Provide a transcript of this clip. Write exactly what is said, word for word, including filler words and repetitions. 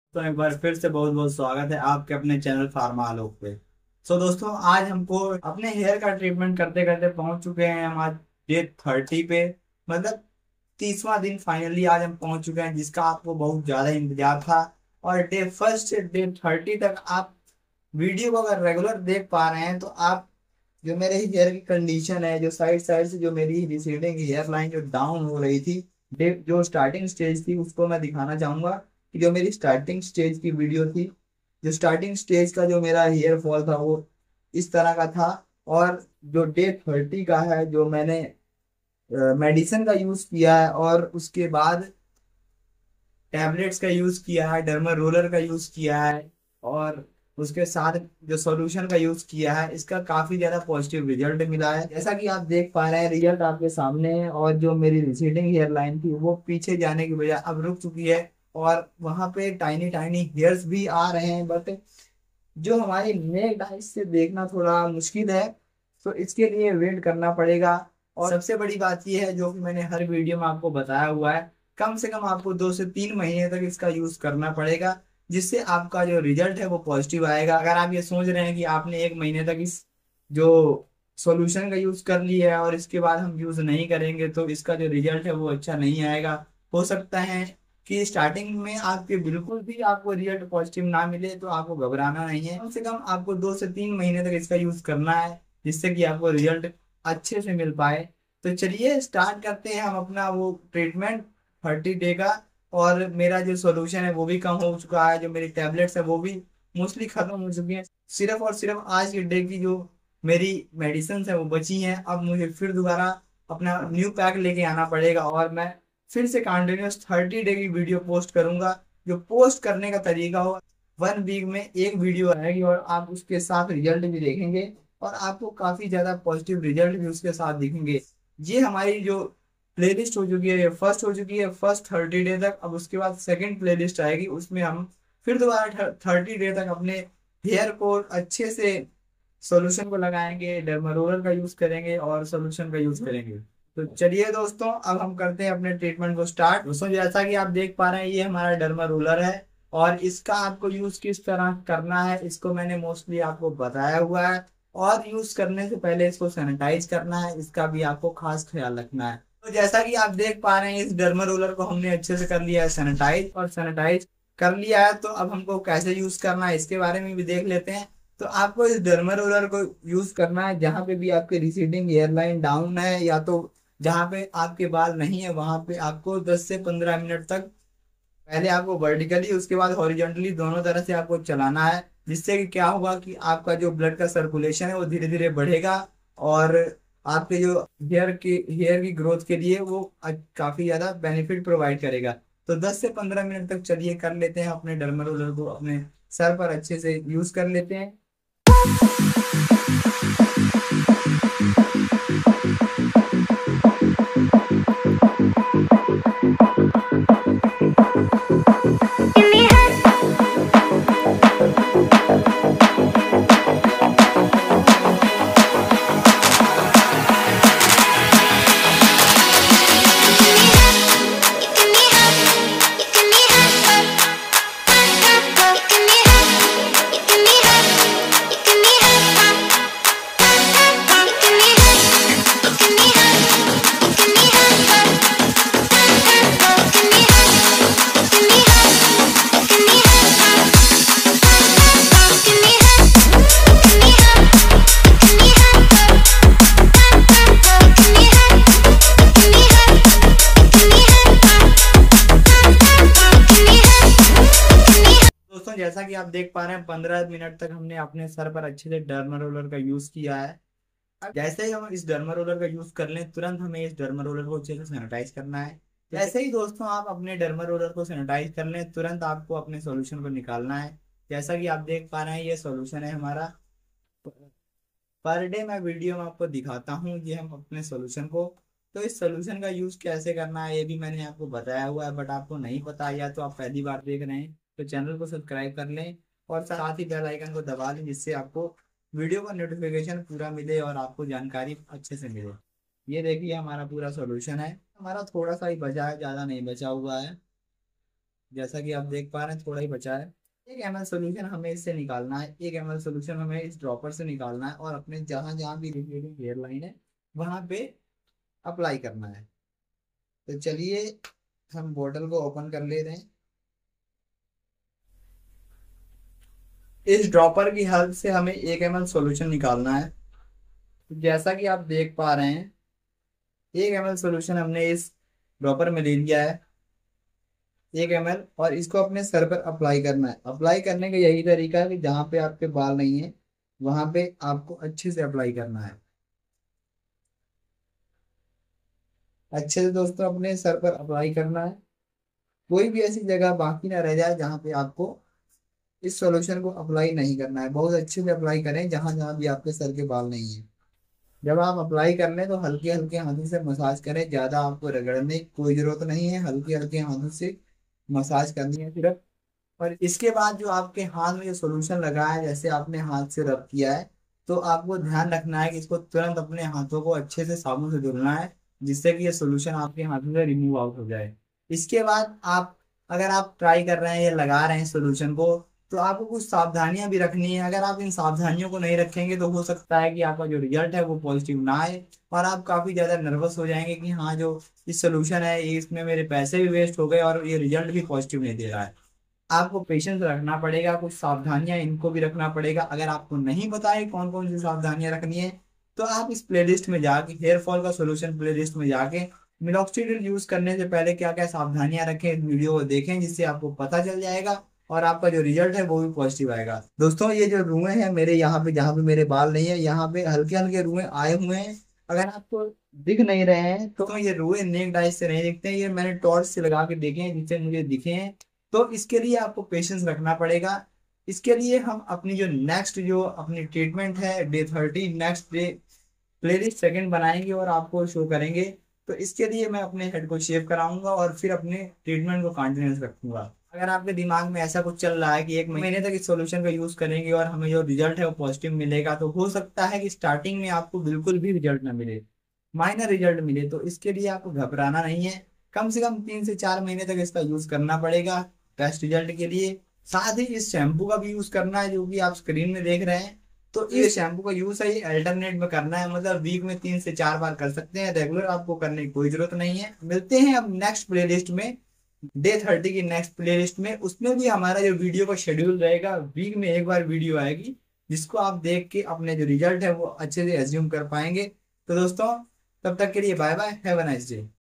तो एक बार फिर से बहुत बहुत स्वागत है आपके अपने चैनल फार्मा आलोक पे। सो दोस्तों, आज हमको अपने हेयर का ट्रीटमेंट करते करते पहुंच चुके हैं हम आज डे थर्टी पे। मतलब तीसवां दिन फाइनली आज हम पहुंच चुके हैं, जिसका आपको बहुत ज्यादा इंतजार था। और डे फर्स्ट से डे थर्टी तक आप वीडियो को अगर रेगुलर देख पा रहे हैं तो आप जो मेरे हेयर की कंडीशन है, जो साइड साइड से जो मेरी रिसीडिंग हेयर लाइन जो डाउन हो रही थी, डे- जो स्टार्टिंग स्टेज थी, उसको मैं दिखाना चाहूंगा कि जो मेरी स्टार्टिंग स्टेज की वीडियो थी, जो स्टार्टिंग स्टेज का जो मेरा हेयर फॉल था वो इस तरह का था। और जो डे थर्टी का है, जो मैंने मेडिसिन का यूज किया है और उसके बाद टैबलेट्स का यूज किया है, डर्मा रोलर का यूज किया है, और उसके साथ जो सॉल्यूशन का यूज किया है, इसका काफी ज्यादा पॉजिटिव रिजल्ट मिला है। जैसा कि आप देख पा रहे हैं, रिजल्ट आपके सामने है। और जो मेरी रिसीडिंग हेयर लाइन थी वो पीछे जाने की बजाय अब रुक चुकी है, और वहां पे टाइनी टाइनी हेयर्स भी आ रहे हैं, बट जो हमारी नेक्ड आइज से देखना थोड़ा मुश्किल है। तो इसके लिए वेट करना पड़ेगा। और सबसे बड़ी बात यह है, जो कि मैंने हर वीडियो में आपको बताया हुआ है, कम से कम आपको दो से तीन महीने तक इसका यूज करना पड़ेगा, जिससे आपका जो रिजल्ट है वो पॉजिटिव आएगा। अगर आप ये सोच रहे हैं कि आपने एक महीने तक इस जो सॉल्यूशन का यूज कर लिया है और इसके बाद हम यूज नहीं करेंगे तो इसका जो रिजल्ट है वो अच्छा नहीं आएगा। हो सकता है कि स्टार्टिंग में आपके बिल्कुल भी आपको रिजल्ट पॉजिटिव ना मिले, तो आपको घबराना नहीं है। कम से कम आपको दो से तीन महीने तक इसका यूज करना है, जिससे कि आपको रिजल्ट अच्छे से मिल पाए। तो चलिए स्टार्ट करते हैं हम अपना वो ट्रीटमेंट थर्टी डे का। और मेरा जो सॉल्यूशन है वो भी कम हो चुका है, जो मेरी टैबलेट्स है वो भी मोस्टली खत्म हो चुकी हैं। सिर्फ और सिर्फ आज के डे की जो मेरी मेडिसिन है वो बची हैं। अब मुझे फिर दोबारा अपना न्यू पैक लेके आना पड़ेगा, और मैं फिर से कंटिन्यूस थर्टी डे की वीडियो पोस्ट करूंगा। जो पोस्ट करने का तरीका हो, वन वीक में एक वीडियो आएगी और आप उसके साथ रिजल्ट भी देखेंगे, और आपको काफी ज्यादा पॉजिटिव रिजल्ट भी उसके साथ दिखेंगे। ये हमारी जो प्लेलिस्ट हो चुकी है, ये फर्स्ट हो चुकी है फर्स्ट थर्टी डे तक। अब उसके बाद सेकंड प्लेलिस्ट आएगी, उसमें हम फिर दोबारा थर्टी डे तक अपने हेयर को अच्छे से सॉल्यूशन को लगाएंगे, डर्मारोलर का यूज करेंगे और सॉल्यूशन का यूज करेंगे। तो चलिए दोस्तों, अब हम करते हैं अपने ट्रीटमेंट को स्टार्ट। दोस्तों, जैसा कि आप देख पा रहे हैं, ये हमारा डर्मा रोलर है, और इसका आपको यूज किस तरह करना है इसको मैंने मोस्टली आपको बताया हुआ है। और यूज करने से पहले इसको सैनिटाइज करना है, इसका भी आपको खास ख्याल रखना है। तो जैसा कि आप देख पा रहे हैं, इस डर्मा रोलर को हमने अच्छे से कर लिया है सैनिटाइज, और सैनिटाइज कर लिया है। तो अब हमको कैसे यूज करना है इसके बारे में भी देख लेते हैं। तो आपको इस डर्मा रोलर को यूज करना है जहां पे भी आपके रिसीडिंग एयरलाइन डाउन है, या तो जहां पे आपके बाल नहीं है वहां पे आपको दस से पंद्रह मिनट तक पहले आपको वर्टिकली, उसके बाद हॉरिजॉन्टली दोनों तरह से आपको चलाना है। जिससे कि क्या होगा कि आपका जो ब्लड का सर्कुलेशन है वो धीरे धीरे बढ़ेगा, और आपके जो हेयर की हेयर की ग्रोथ के लिए वो अ- काफी ज्यादा बेनिफिट प्रोवाइड करेगा। तो दस से पंद्रह मिनट तक चलिए कर लेते हैं अपने डर्मा रोलर को, अपने सर पर अच्छे से यूज कर लेते हैं। दोस्तों, जैसा कि आप देख पा रहे हैं, पंद्रह मिनट तक हमने अपने सर पर अच्छे से डर्मा रोलर का यूज किया है। अब जैसे ही हम इस डर्मा रोलर का यूज कर लें, तुरंत हमें इस डर्मा रोलर को अच्छे से सैनिटाइज करना है। जैसे ही दोस्तों आप अपने डर्मा रोलर को सैनिटाइज कर लें, तुरंत आपको अपने सॉल्यूशन को निकालना है। जैसा कि आप देख पा रहे हैं, ये सॉल्यूशन है हमारा। पर डे मैं वीडियो में आपको दिखाता हूँ ये हम अपने सॉल्यूशन को। तो इस सॉल्यूशन का यूज कैसे करना है ये भी मैंने आपको बताया हुआ है, बट आपको नहीं पता, या तो आप पहली बार देख रहे हैं, तो चैनल को सब्सक्राइब कर लें और साथ ही बेल आइकन को दबा दें, जिससे आपको वीडियो का नोटिफिकेशन पूरा मिले और आपको जानकारी अच्छे से मिले। ये देखिए हमारा पूरा सॉल्यूशन है, हमारा थोड़ा सा ही बचा है, ज़्यादा नहीं बचा हुआ है। जैसा कि आप देख पा रहे हैं थोड़ा ही बचा है। एक एम एल सोल्यूशन हमें इससे निकालना है, एक एम एल सोल्यूशन हमें इस ड्रॉपर से निकालना है और अपने जहां जहां भी रिपीटिंग हेयर लाइन है वहां पे अप्लाई करना है। तो चलिए हम बोतल को ओपन कर ले रहे हैं। इस ड्रॉपर की हेल्प से हमें एक एम एल सोल्यूशन निकालना है। तो जैसा कि आप देख पा रहे हैं एक एम एल सोल्यूशन हमने इस ड्रॉपर में ले लिया है, एक एम एल, और इसको अपने सर पर अप्लाई करना है। अप्लाई करने का यही तरीका है कि जहाँ पे आपके बाल नहीं है वहां पे आपको अच्छे से अप्लाई करना है। अच्छे से दोस्तों अपने सर पर अप्लाई करना है। कोई भी ऐसी जगह बाकी ना रह जाए जहाँ पे आपको इस सॉल्यूशन को अप्लाई नहीं करना है। बहुत अच्छे से अप्लाई करें जहां जहां भी आपके सर के बाल नहीं है। जब आप अप्लाई कर लें तो हल्के हल्के हाथों से मसाज करें, ज्यादा आपको रगड़ने की कोई जरूरत नहीं है, हल्के हल्के हाथों से मसाज करनी है सिर्फ। और इसके बाद जो आपके हाथ में जो सोल्यूशन लगा है, जैसे आपने हाथ से रब किया है, तो आपको ध्यान रखना है कि इसको तुरंत अपने हाथों को अच्छे से साबुन से धुलना है, जिससे कि ये सोल्यूशन आपके हाथों से रिमूव आउट हो जाए। इसके बाद आप, अगर आप ट्राई कर रहे हैं या लगा रहे हैं सोल्यूशन को, तो आपको कुछ सावधानियां भी रखनी है। अगर आप इन सावधानियों को नहीं रखेंगे तो हो सकता है कि आपका जो रिजल्ट है वो पॉजिटिव ना आए, और आप काफी ज्यादा नर्वस हो जाएंगे कि हाँ जो इस सोल्यूशन है ये, इसमें मेरे पैसे भी वेस्ट हो गए और ये रिजल्ट भी पॉजिटिव नहीं दे रहा है। आपको पेशेंस रखना पड़ेगा, कुछ सावधानियां इनको भी रखना पड़ेगा। अगर आपको नहीं पता है कौन कौन सी सावधानियां रखनी है, तो आप इस प्लेलिस्ट में जाके, हेयर फॉल का सोल्यूशन प्लेलिस्ट में जाके, मिनॉक्सिडिल यूज करने से पहले क्या क्या सावधानियां रखें इस वीडियो को देखें, जिससे आपको पता चल जाएगा और आपका जो रिजल्ट है वो भी पॉजिटिव आएगा। दोस्तों ये जो रुएं हैं मेरे यहाँ पे, जहाँ पे मेरे बाल नहीं है, यहाँ पे हल्के हल्के रुएं आए हुए हैं। अगर आपको दिख नहीं रहे हैं तो ये रुएं नेक डाइस से नहीं दिखते हैं, ये मैंने टॉर्च से लगा के देखे हैं जिससे मुझे दिखे हैं। तो इसके लिए आपको पेशेंस रखना पड़ेगा। इसके लिए हम अपनी जो नेक्स्ट जो अपनी ट्रीटमेंट है day thirty, next day playlist second बनाएंगे और आपको शो करेंगे। तो इसके लिए मैं अपने हेड को शेव कराऊंगा और फिर अपने ट्रीटमेंट को कंटिन्यूस रखूंगा। अगर आपके दिमाग में ऐसा कुछ चल रहा है कि एक महीने तक इस सॉल्यूशन का यूज करेंगे और हमें जो रिजल्ट है वो पॉजिटिव मिलेगा, तो हो सकता है कि स्टार्टिंग में आपको बिल्कुल भी रिजल्ट ना मिले, माइनर रिजल्ट मिले। तो इसके लिए आपको घबराना नहीं है, कम से कम तीन से चार महीने तक इसका यूज करना पड़ेगा बेस्ट रिजल्ट के लिए। साथ ही इस शैम्पू का भी यूज करना है जो कि आप स्क्रीन में देख रहे हैं। तो इस शैम्पू का यूज है ये अल्टरनेट में करना है, मतलब वीक में तीन से चार बार कर सकते हैं, रेगुलर आपको करने की कोई जरूरत नहीं है। मिलते हैं अब नेक्स्ट प्लेलिस्ट में, डे थर्टी की नेक्स्ट प्लेलिस्ट में। उसमें भी हमारा जो वीडियो का शेड्यूल रहेगा, वीक में एक बार वीडियो आएगी जिसको आप देख के अपने जो रिजल्ट है वो अच्छे से एज्यूम कर पाएंगे। तो दोस्तों तब तक के लिए bye bye, have a nice day.